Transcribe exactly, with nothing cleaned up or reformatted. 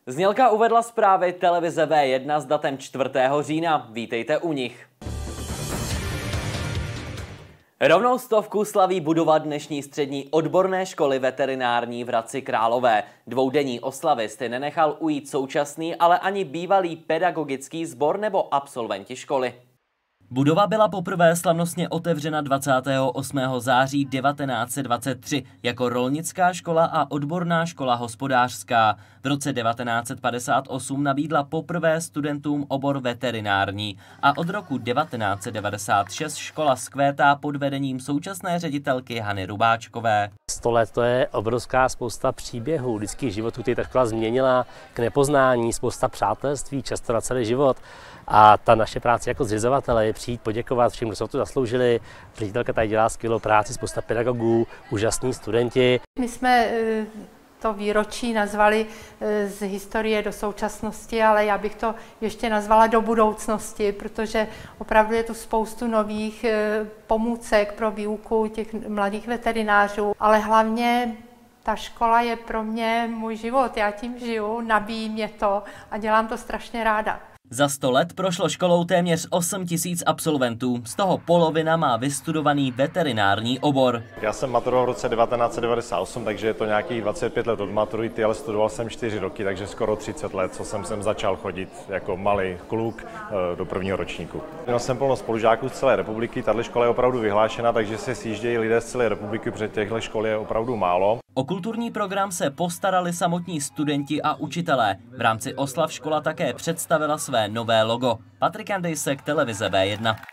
Znělka uvedla zprávy televize V jedna s datem čtvrtého října. Vítejte u nich. Rovnou stovku slaví budova dnešní střední odborné školy veterinární v Hradci Králové. Dvoudenní oslavy si nenechal ujít současný, ale ani bývalý pedagogický sbor nebo absolventi školy. Budova byla poprvé slavnostně otevřena dvacátého osmého září devatenáct set dvacet tři jako rolnická škola a odborná škola hospodářská. V roce devatenáct set padesát osm nabídla poprvé studentům obor veterinární a od roku devatenáct set devadesát šest škola vzkvétá pod vedením současné ředitelky Hany Rubáčkové. Sto let to je obrovská spousta příběhů, lidských životů, který ta škola změnila k nepoznání, spousta přátelství, často na celý život. A ta naše práce jako zřizovatele je přijít poděkovat všem, kdo se o to zasloužili. Ředitelka tady dělá skvělou práci, spousta pedagogů, úžasní studenti. My jsme to výročí nazvali z historie do současnosti, ale já bych to ještě nazvala do budoucnosti, protože opravdu je tu spoustu nových pomůcek pro výuku těch mladých veterinářů, ale hlavně ta škola je pro mě můj život, já tím žiju, nabíjí mě to a dělám to strašně ráda. Za sto let prošlo školou téměř osm tisíc absolventů, z toho polovina má vystudovaný veterinární obor. Já jsem maturoval v roce devatenáct set devadesát osm, takže je to nějakých dvacet pět let od maturity, ale studoval jsem čtyři roky, takže skoro třicet let, co jsem sem začal chodit jako malý kluk do prvního ročníku. Měl jsem plno spolužáků z celé republiky, tato škola je opravdu vyhlášena, takže se sjíždějí lidé z celé republiky, protože těchto škol je opravdu málo. O kulturní program se postarali samotní studenti a učitelé. V rámci oslav škola také představila své nové logo. Patrik Andejsek, televize V jedna.